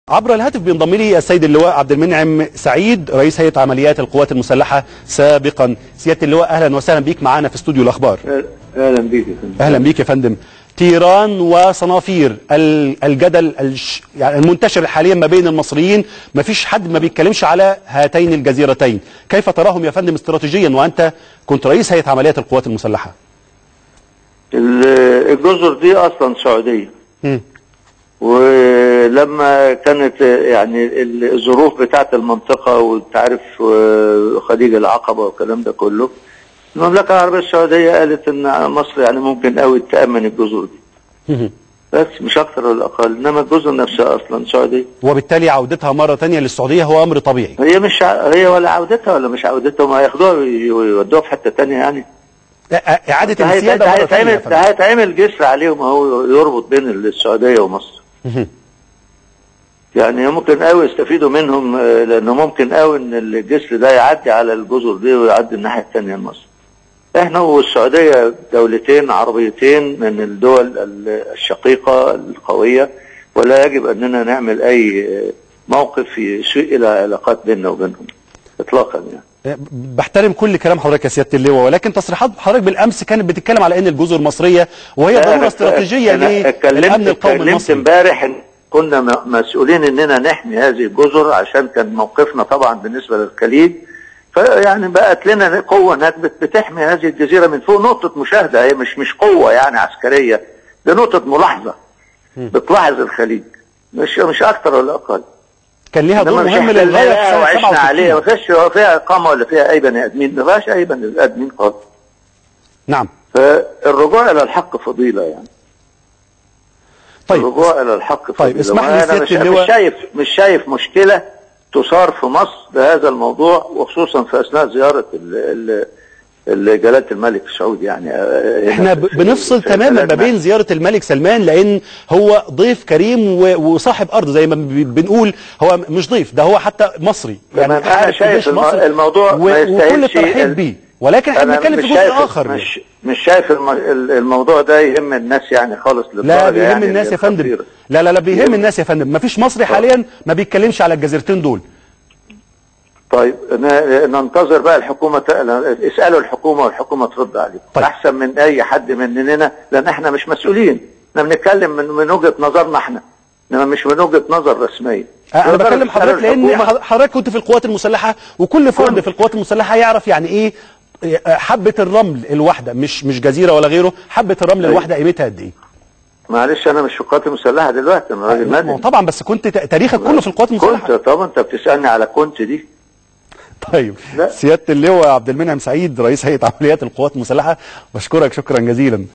عبر الهاتف بينضم لي السيد اللواء عبد المنعم سعيد رئيس هيئة عمليات القوات المسلحة سابقا. سيادة اللواء أهلا وسهلا بيك معانا في استوديو الأخبار. أهلا بيك يا فندم. أهلا بيك يا فندم. تيران وصنافير الجدل يعني المنتشر حاليا ما بين المصريين، ما فيش حد ما بيتكلمش على هاتين الجزيرتين، كيف تراهم يا فندم استراتيجيا وأنت كنت رئيس هيئة عمليات القوات المسلحة؟ الجزر دي أصلا سعودية. ولما كانت يعني الظروف بتاعت المنطقة وتعرف خليج العقبة والكلام ده كله، المملكة العربية السعودية قالت ان مصر يعني ممكن قوي تأمن الجزر دي. بس مش اكثر ولا اقل، انما الجزر نفسها اصلا سعودية، وبالتالي عودتها مرة ثانية للسعودية هو امر طبيعي. هي مش هي ولا عودتها ولا مش عودتها، ما ياخدوها ويودوها في حتة ثانية يعني. إعادة السيادة مرة ثانية. ده هيتعمل جسر عليهم هو يربط بين السعودية ومصر. يعني ممكن قوي يستفيدوا منهم، لانه ممكن قوي ان الجسر ده يعدي على الجزر دي ويعدي الناحيه الثانيه لمصر. احنا والسعوديه دولتين عربيتين من الدول الشقيقه القويه، ولا يجب اننا نعمل اي موقف يسيء الى علاقات بيننا وبينهم اطلاقا يعني. بحترم كل كلام حضرتك يا سياده اللواء، ولكن تصريحات حضرتك بالامس كانت بتتكلم على ان الجزر مصريه وهي ضروره استراتيجيه للامن القومي المصري. اتكلمت امبارح كنا مسؤولين اننا نحمي هذه الجزر، عشان كان موقفنا طبعا بالنسبه للخليج، فيعني بقت لنا قوه انها بتحمي هذه الجزيره من فوق نقطه مشاهده، هي مش قوه يعني عسكريه، دي نقطه ملاحظه بتلاحظ الخليج، مش اكتر ولا اقل. كان ليها دور مهم للغايه في سنه 67 وعشنا عليها، ما فيش فيها اقامه ولا فيها اي بني ادمين، ما فيهاش اي بني ادمين خالص. نعم. فالرجوع الى الحق فضيله يعني. طيب الرجوع الى الحق فضيلة. طيب اسمح لي سيادة اللواء، مش شايف مشكله تثار في مصر بهذا الموضوع، وخصوصا في اثناء زياره جلاله الملك السعودي يعني. احنا بنفصل تماما ما بين زياره الملك سلمان، لان هو ضيف كريم وصاحب ارض زي ما بنقول، هو مش ضيف، ده هو حتى مصري يعني. انا شايف الموضوع ما يستاهلش وكل الترحيب بيه، ولكن احنا بنتكلم في جزء اخر. مش شايف الموضوع ده يهم الناس يعني خالص. لا بيهم يعني الناس يا فندم، لا بيهم الناس يا فندم. ما فيش مصري حاليا ما بيتكلمش على الجزيرتين دول. طيب ننتظر بقى الحكومة، اسألوا الحكومة والحكومة ترد عليكم. طيب. احسن من اي حد مننا، لان احنا مش مسؤولين، احنا بنتكلم من وجهة نظرنا احنا، انما مش من وجهة نظر رسمية. انا بكلم حضرتك لان حضرتك كنت في القوات المسلحة، وكل فرد في القوات المسلحة يعرف يعني ايه حبة الرمل الواحدة، مش جزيرة ولا غيره، حبة الرمل الواحدة قيمتها قد ايه؟ معلش انا مش في القوات المسلحة دلوقتي، انا راجل مدني. طبعا، بس كنت تاريخك كله في القوات المسلحة. كنت طبعا، انت بتسألني على كنت دي. طيب لا. سيادة اللواء عبد المنعم سعيد رئيس هيئة عمليات القوات المسلحة، بشكرك شكرا جزيلا.